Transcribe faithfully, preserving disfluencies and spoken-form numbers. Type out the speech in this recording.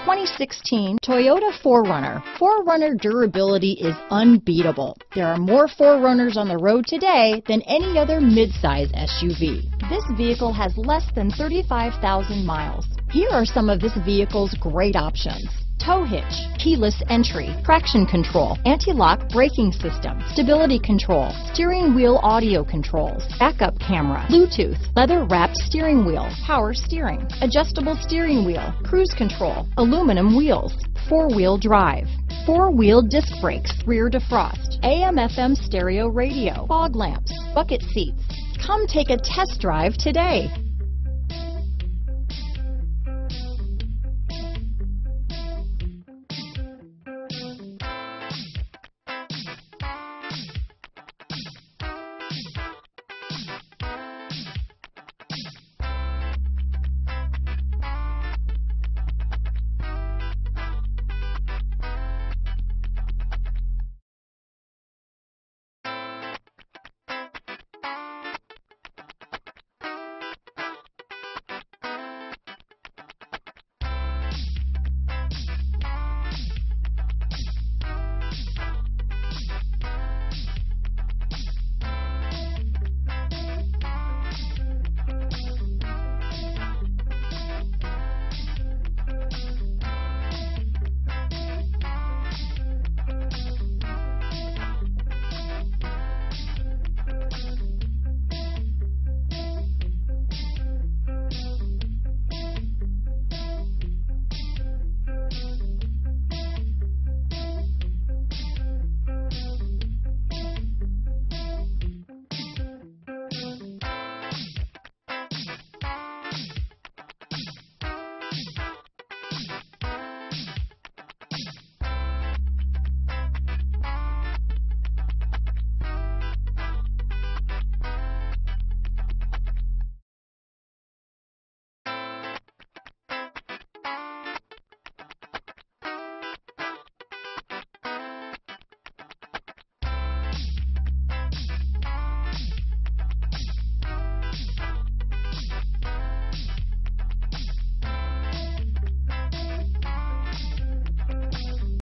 twenty sixteen Toyota four runner. four runner durability is unbeatable. There are more four runners on the road today than any other midsize S U V. This vehicle has less than thirty-five thousand miles. Here are some of this vehicle's great options: tow hitch, keyless entry, traction control, anti-lock braking system, stability control, steering wheel audio controls, backup camera, Bluetooth, leather-wrapped steering wheel, power steering, adjustable steering wheel, cruise control, aluminum wheels, four-wheel drive, four-wheel disc brakes, rear defrost, A M F M stereo radio, fog lamps, bucket seats. Come take a test drive today.